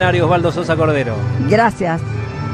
Osvaldo Sosa Cordero. Gracias.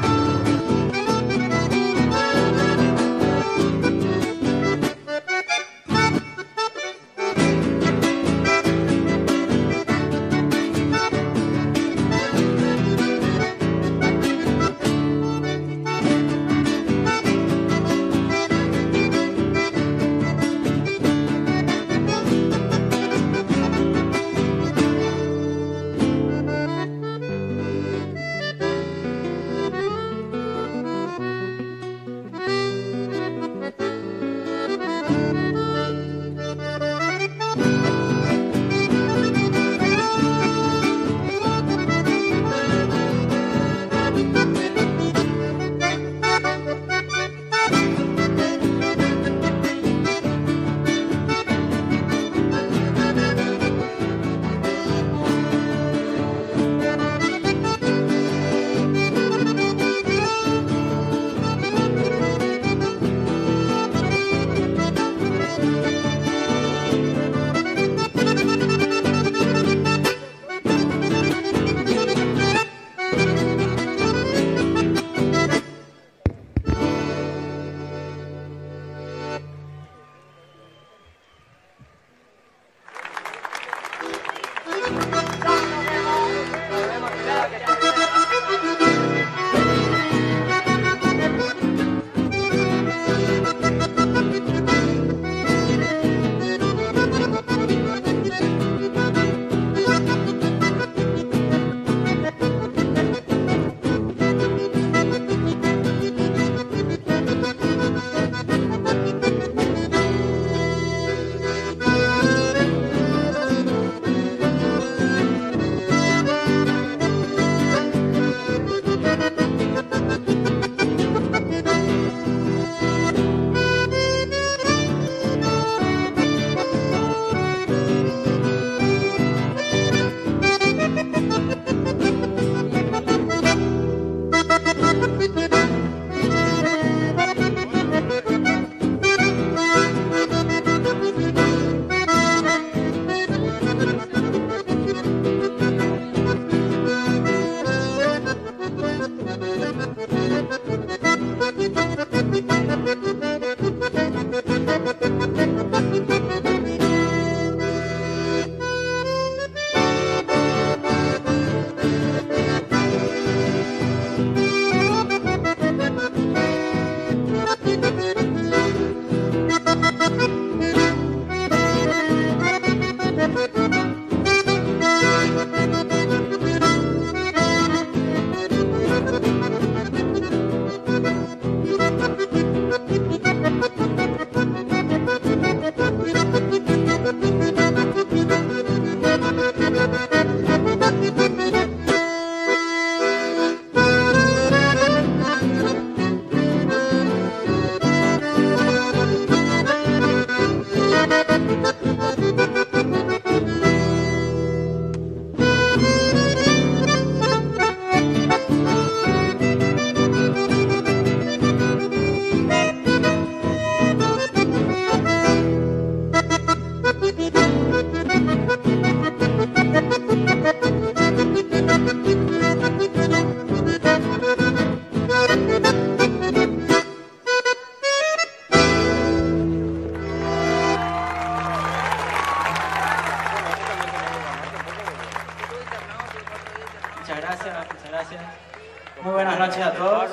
Muchas gracias. Muy buenas noches a todos.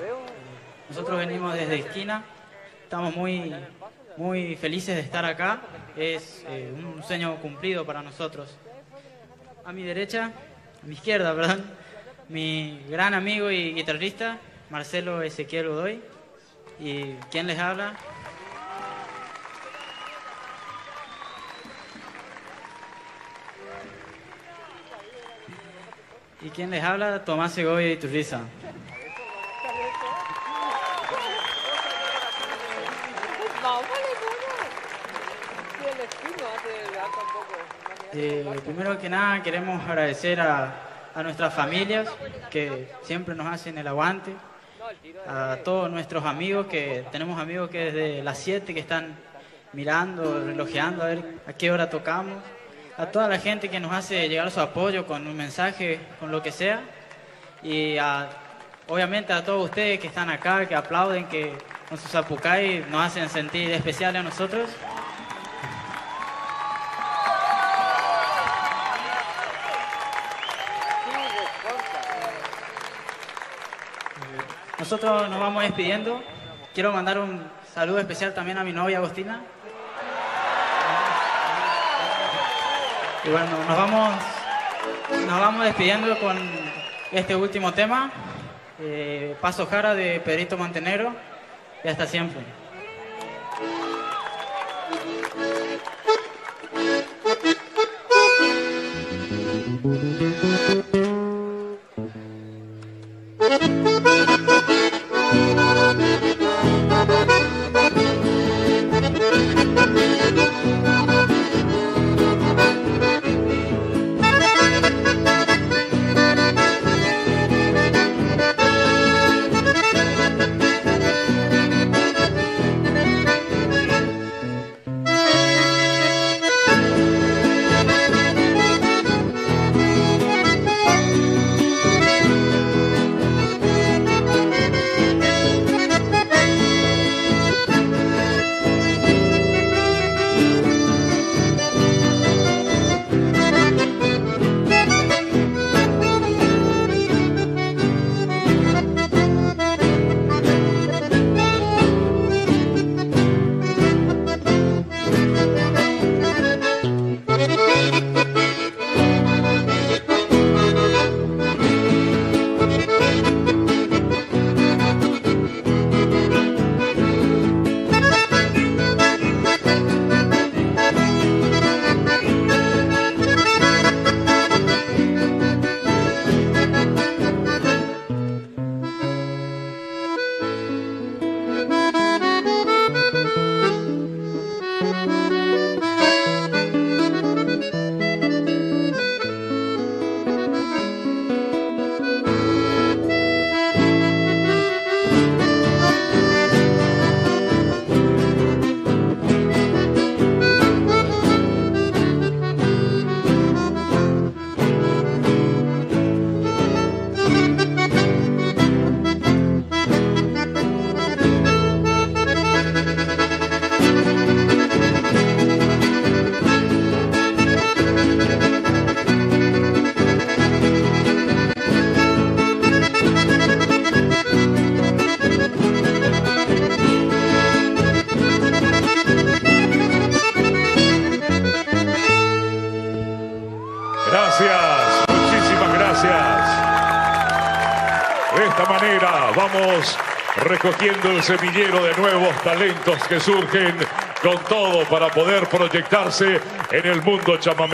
Nosotros venimos desde Esquina. Estamos muy felices de estar acá. Es un sueño cumplido para nosotros. A mi derecha, a mi izquierda, perdón, mi gran amigo y guitarrista, Marcelo Ezequiel Godoy. ¿Y quién les habla? ¿Y quién les habla? Tomás Segovia y Turriza. Primero que nada queremos agradecer a nuestras familias que siempre nos hacen el aguante, a todos nuestros amigos, que tenemos amigos que desde las 7 que están mirando, relojeando a ver a qué hora tocamos, a toda la gente que nos hace llegar su apoyo con un mensaje, con lo que sea. Y obviamente a todos ustedes que están acá, que aplauden, que con sus zapucay nos hacen sentir especiales a nosotros. Nosotros nos vamos despidiendo. Quiero mandar un saludo especial también a mi novia Agostina. Y bueno, nos vamos despidiendo con este último tema, Paso Jara de Pedrito Montenegro, y hasta siempre. Gracias, muchísimas gracias. De esta manera vamos recogiendo el semillero de nuevos talentos que surgen con todo para poder proyectarse en el mundo chamamé.